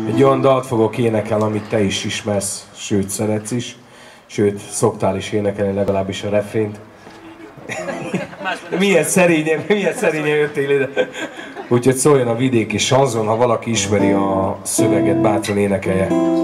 Egy olyan dalt fogok énekelni, amit te is ismersz, sőt szeretsz is. Sőt, szoktál is énekelni legalábbis a refrént. Milyen szerényen jöttél ide. Úgyhogy szóljon a vidéki sanzon, ha valaki ismeri a szöveget, bátran énekelje.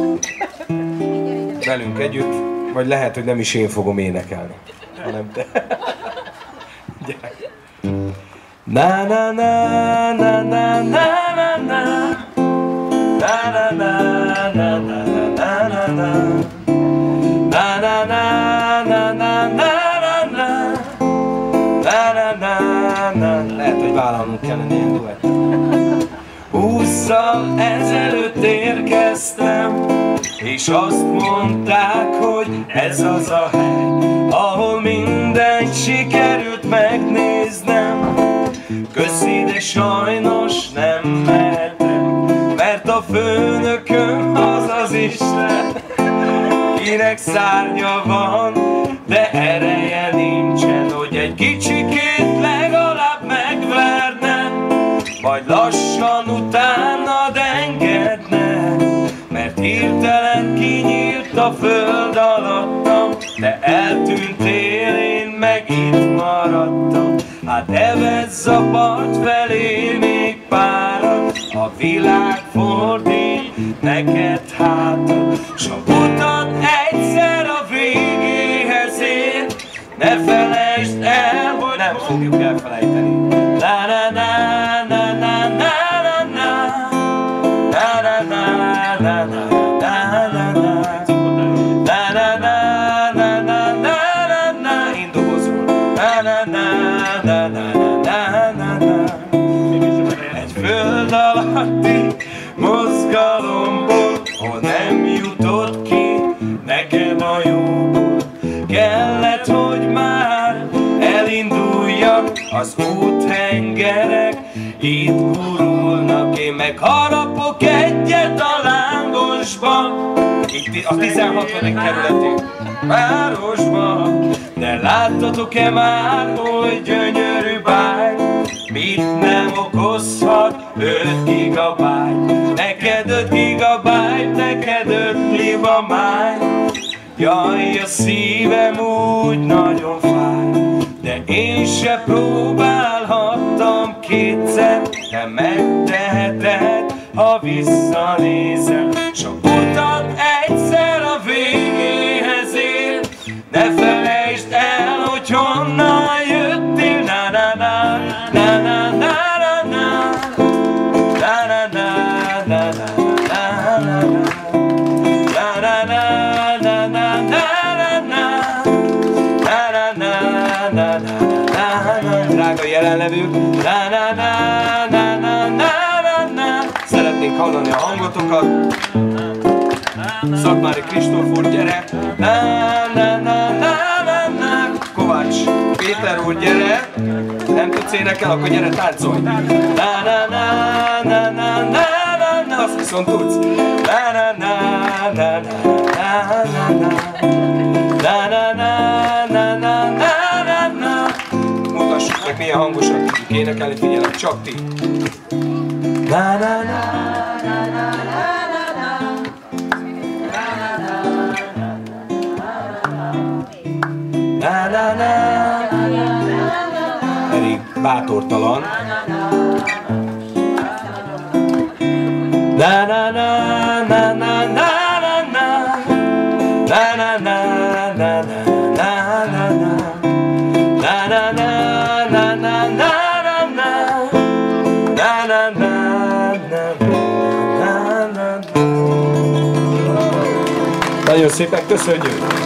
Velünk együtt, vagy lehet, hogy nem is én fogom énekelni, hanem te. Gyere. Na na na na na na na na. Na na na na na na na na. Na na na na na na na. Na na na na. Lehet, hogy vállalnunk kellene ilyen duett. 20-szal ezelőtt érkeztem, és azt mondták, hogy ez az a hely, ahol mindent sikerült megnéznem. Köszi, de sajnos nem mehetek, mert a főnököm az az Isten, kinek szárnya van, de ereje nincsen, hogy egy kicsikét legalább megvernem, majd lassan utánad engedne, mert hirtelen kinyílt a föld alattam, de eltűntél, én meg itt maradtam. Hát evezz a part felé még párat, a világ fordít neked hátat, s a utat egyszer a végéhez ér, ne felejtsd el, hogy nem fogjuk elfelejteni. La na na na na na na na na na na na na na na. Egy föld alatti mozgalomból, hol nem jutott ki neked a jóból, kellett, hogy már elinduljak, az úthengerek itt gurulnak, én meg harapok egyet a lángosba, itt a 16. kerületi városba. De láttatok-e már oly gyönyörű báj, mit nem okozhat 5 gigabyte? Neked 5 gigabyte, neked 5 libamáj. Jaj, a szívem úgy nagyon fáj, de én se próbálhattam kétszer, de megteheted, ha visszanézem. Sok utat egyszer a végéhez ér, ne felejtsd el, hogy honnan jöttél. Na na na na na na na na na na na na na na. Drága jelenlevők, na na na na na na na. Szeretnénk hallani a hangotokat. Szakmári Kristóf úr, gyere! Na na na na na na. Kovács Péter úr, gyere! Nem tudsz énekelni, akkor gyere, táncolj! Na na na na na na na. Azt viszont tudsz! Na na na na na na na. Na na na na na na na. Mutassuk meg, milyen hangosan tudjuk énekelni, figyelem, csak ti! Na na na na na na. Na na na, elég bátortalan. Na na na na na na na na. Na na na na na na na na. Na na na na na na na na. Na na na na na na. Nagyon szépen köszönjük!